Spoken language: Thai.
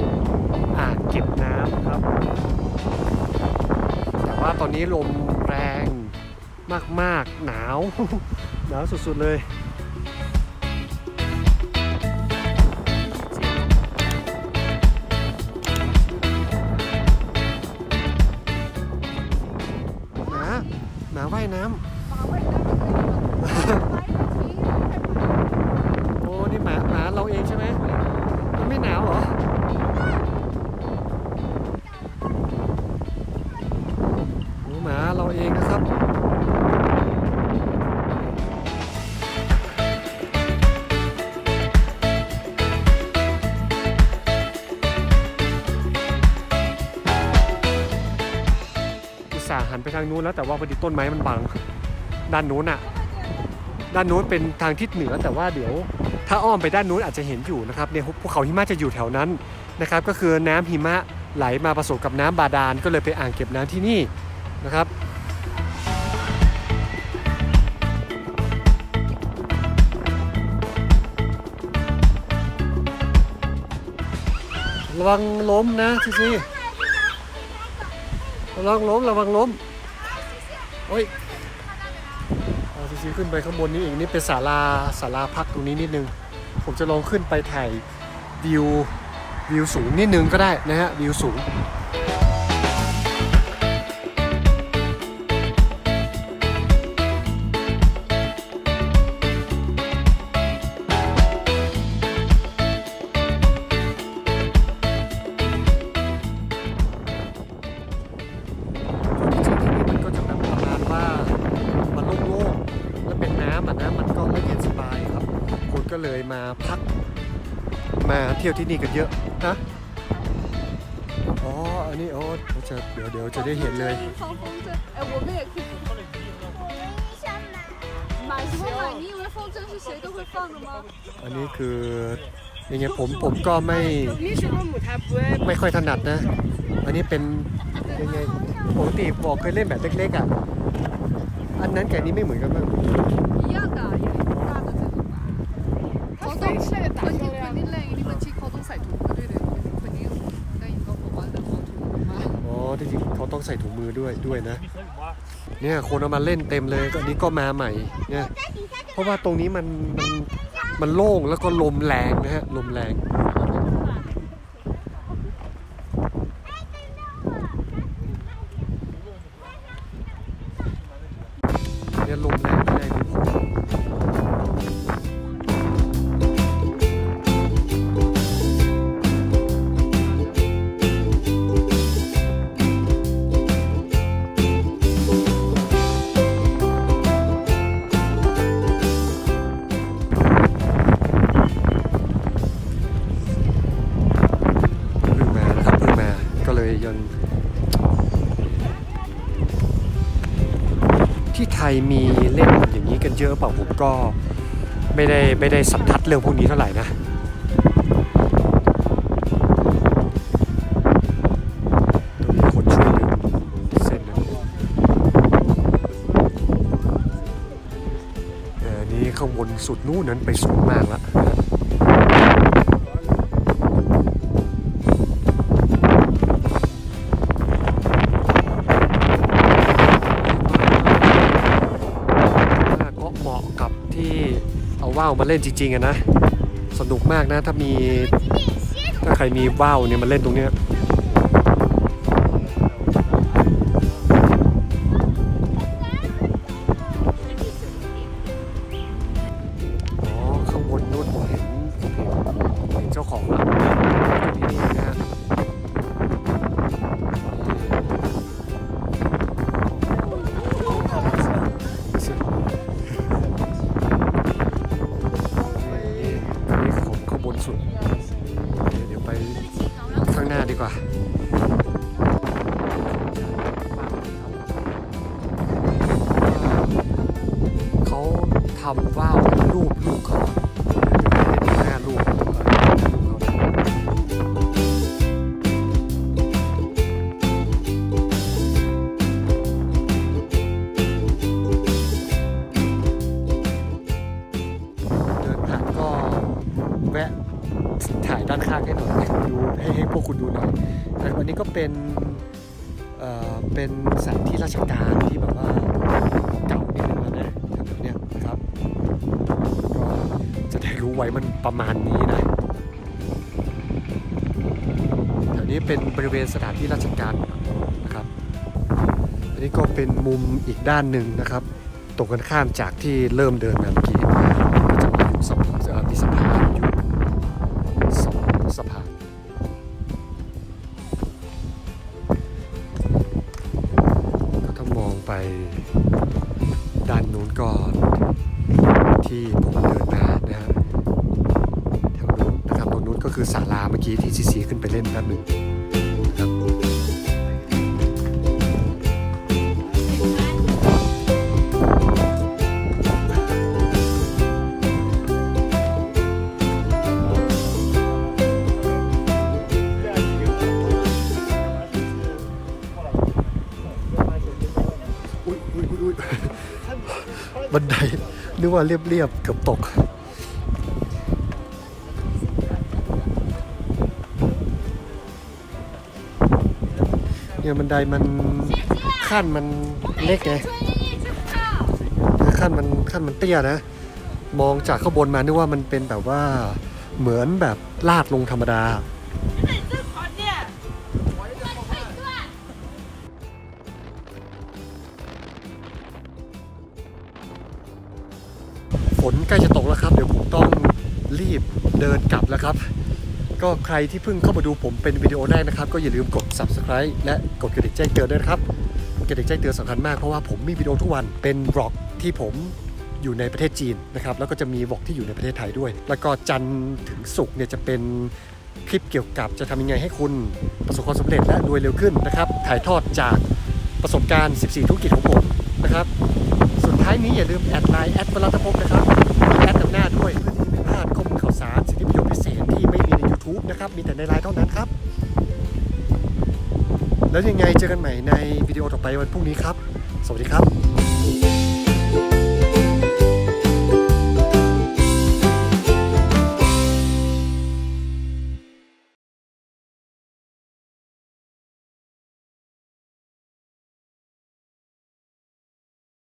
อ่างเก็บน้ำครับแต่ว่าตอนนี้ลมแรงมากๆหนาว หนาวสุดๆเลยหมาว่ายน้ำ โอ้นี่หมาเราเองใช่ไหมมันไม่หนาวเหรอโอ้หมาเราเองนะครับอุตส่าห์หันไปทางนู้นแล้วแต่ว่าพอดีต้นไม้มันบังด้านนู้นอะด้านนู้นเป็นทางทิศเหนือแต่ว่าเดี๋ยวถ้าอ้อมไปด้านนู้นอาจจะเห็นอยู่นะครับเนี่ยภูเขาหิมะจะอยู่แถวนั้นนะครับก็คือน้ำหิมะไหลมาผสมกับน้ำบาดาลก็เลยไปอ่างเก็บน้ำที่นี่นะครับระวังล้มนะซีระวังล้มโอ้ยซีขึ้นไปข้างบนนี้อีกนี่เป็นศาลาพักตรงนี้นิดนึงผมจะลองขึ้นไปถ่ายวิวสูงนิดนึงก็ได้นะฮะวิวสูงก็เลยมาพักมาเที่ยวที่นี่กันเยอะนะอ๋ออันนี้โอ้เดี๋ยวจะได้เห็นเลยอันนี้คือยังไงผมก็ไม่ค่อยถนัดนะอันนี้เป็นยังไงปกติบอกเคยเล่นแบบเล็กๆอ่ะอันนั้นกับอันนี้ไม่เหมือนกันมั้งจริงๆเขาต้องใส่ถุงมือด้วยนะเนี่ยคนเอามาเล่นเต็มเลยก็นี้ก็มาใหม่เนี่ยเพราะว่าตรงนี้มันโล่งแล้วก็ลมแรงนะฮะลมแรงเนี่ยลมแรงยังที่ไทยมีเล่นอย่างนี้กันเยอะเปล่าผมก็ไม่ได้สันทัดเรื่องพวกนี้เท่าไหร่นะต้องมีคนช่วยดึงเส้นนะนี่ข้างบนสุดนู้นนั้นไปสูงมากแล้วว่าวมาเล่นจริงๆอะนะสนุกมากนะถ้าใครมีว่าวเนี่ยมาเล่นตรงเนี้ยอ๋อข้างบนนู้นผมเห็นเจ้าของแล้วที่นี่นะสุดเดี๋ยวไปข้างหน้าดีกว่าเขาทำว่าวรูปเขาหน้ารูปเดินผ่านก็แวะถ่ายด้านข้างให้หน่อยดูให้พวกคุณดูหน่อยแต่วันนี้ก็เป็นสถานที่ราชการที่แบบว่าเก่านิดนึงแล้วนะแบบเนี้ยนะครับก็จะได้รู้ไว้มันประมาณนี้นะแถวนี้เป็นบริเวณสถานที่ราชการนะครับอันนี้ก็เป็นมุมอีกด้านหนึ่งนะครับตรงกันข้ามจากที่เริ่มเดินมาเมื่อกี้ก็จะมีสะพานอยู่2 สะพานก็ถ้ามองไปด้านนู้นก็ที่ผมเดินมานะฮะแถวนู้นนะครับตรงนู้นก็คือศาลาเมื่อกี้ที่ซีขึ้นไปเล่นแป๊บหนึ่งนะครับบันไดนึกว่าเรียบเกือบตกเนี่ยบันไดมันขั้นมันเล็กไงขั้นมันเตี้ยนะมองจากข้างบนมานึกว่ามันเป็นแบบว่าเหมือนแบบลาดลงธรรมดาฝนใกล้จะตกแล้วครับเดี๋ยวผมต้องรีบเดินกลับแล้วครับก็ใครที่เพิ่งเข้ามาดูผมเป็นวิดีโอแรกนะครับก็อย่าลืมกด Subscribe และกดกระดิ่งแจ้งเตือนด้วยนะครับกระดิ่งแจ้งเตือนสำคัญมากเพราะว่าผมมีวิดีโอทุกวันเป็นบล็อกที่ผมอยู่ในประเทศจีนนะครับแล้วก็จะมีบล็อกที่อยู่ในประเทศไทยด้วยแล้วก็จันทร์ถึงศุกร์เนี่ยจะเป็นคลิปเกี่ยวกับจะทำยังไงให้คุณประสบความสำเร็จและรวยเร็วขึ้นนะครับถ่ายทอดจากประสบการณ์14ธุรกิจของผมนะครับสุดท้ายนี้อย่าลืมแอดไลน์วรัตภพนะครับแอดนำหน้าด้วยเพื่อที่ไม่พลาดข้อมูลข่าวสารสิทธิประโยชน์พิเศษที่ไม่มีใน YouTube นะครับมีแต่ในไลน์เท่านั้นครับแล้วยังไงเจอกันใหม่ในวิดีโอต่อไปวันพรุ่งนี้ครับสวัสดีครับ